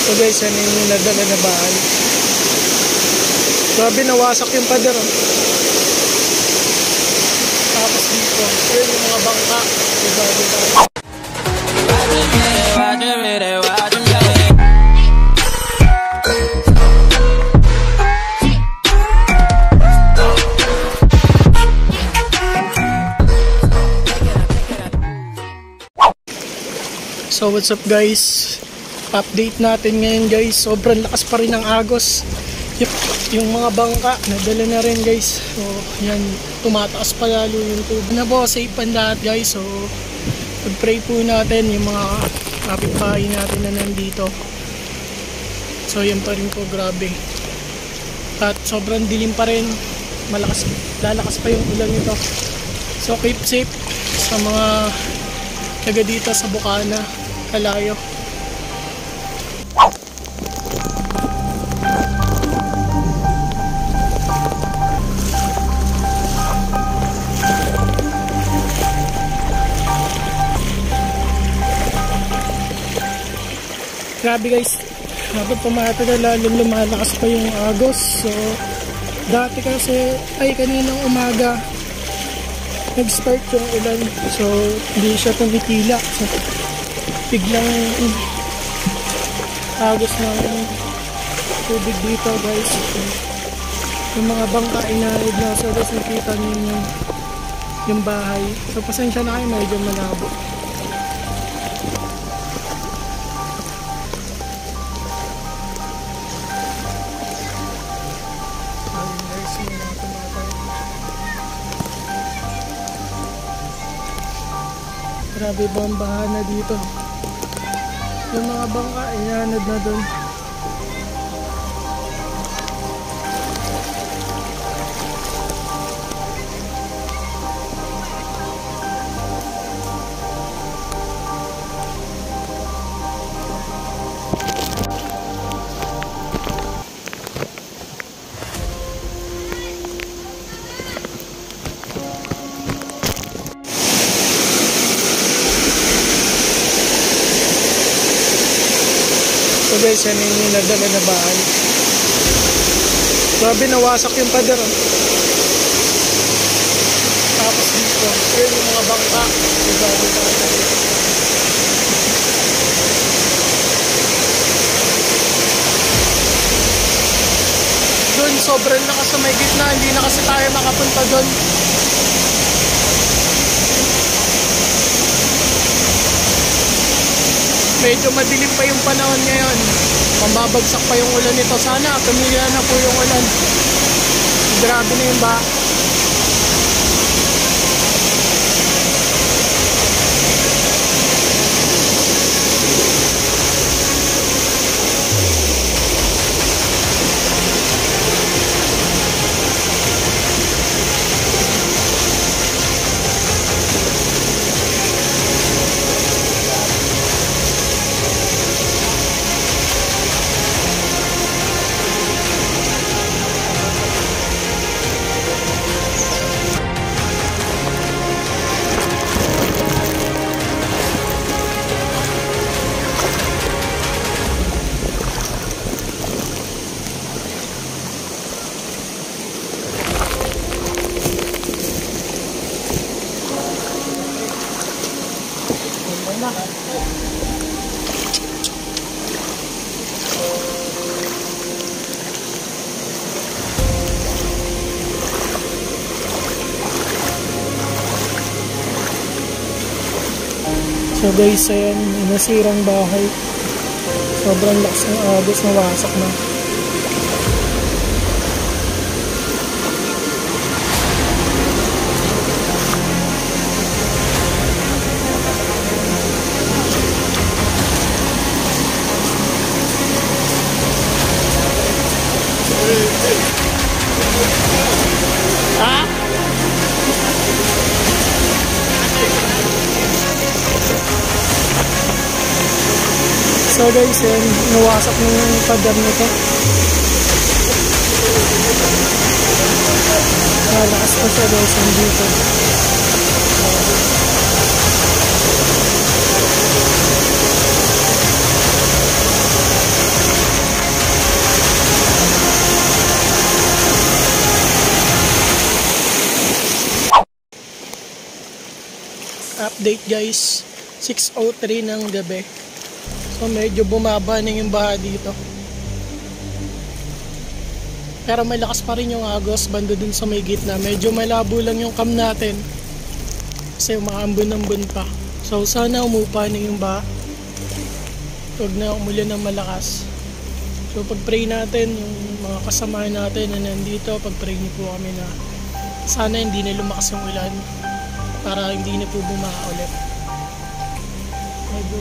So guys, yan yung nadala na bahay. Grabe, nawasak yung pader. Tapos dito, yun yung mga bangka. Grabe tayo. So what's up guys, update natin ngayon guys. Sobrang lakas pa rin ng agos. Yung mga bangka nadala na rin guys. So yan, tumataas pa lalo yung tubig na po. Safe ang lahat guys. So pag-pray po natin yung mga kapitbahay natin na nandito. So yan pa rin po, grabe. At sobrang dilim pa rin. Lalakas pa yung ulan nito. So keep safe sa mga taga dito sa Bukana, Kalayo. Grabe guys, habang tumatagal lalong lumalakas pa yung agos. So dati kasi ay kaninang umaga nag-start yung ulan, so hindi siya tumitila. So biglang agos ng tubig dito guys. Yung mga bangka inaid na, so guys nakita niyo yung bahay. So pasensya na kayo, medyo malabo. Grabe ba ang bahana dito? Yung mga bangka, iyanad na doon. So guys, yan yung nadala na bahay. Grabe, nawasak yung pader. Tapos dito, yun yung mga bangka. Doon, sobrang lakas sa may gitna. Hindi na kasi tayo makapunta doon. Medyo madilim pa yung panahon ngayon. Mambabagsak pa yung ulan nito. Sana tumila na po yung ulan. Grabe na yung ba. So guys, ayan, nasirang bahay. Sobrang lakas ng agos, nawasak na. So guys, yan, nawasak na yung pader nito. Malakas pa siya guys, dito. Update guys, 6:03 ng gabi. So medyo bumaba na yung baha dito. Pero may lakas pa rin yung agos banda dun sa may gitna. Medyo malabo lang yung cam natin kasi umaambon-ambon pa. So sana umupa na yung baha. Huwag na umulan ng malakas. So pag-pray natin, yung mga kasama natin na nandito, pag-pray niyo po kami na sana hindi na lumakas yung ulan para hindi na po bumaha ulit. Medyo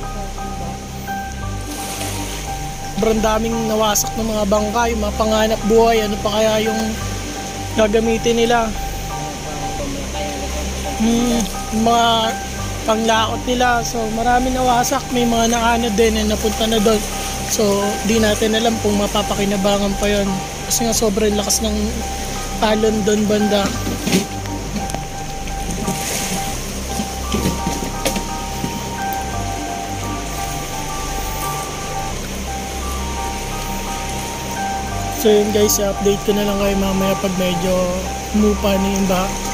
sobrang daming nawasak ng mga bangka, yung mga panganap buhay, ano pa kaya yung gagamitin nila? Yung mga panglaot nila, so marami nawasak, may mga naanod din na napunta na doon. So di natin alam kung mapapakinabangan pa yon kasi nga sobrang lakas ng talon doon banda. So yun guys, update ko na lang kayo mamaya pag medyo umupa na yung baha.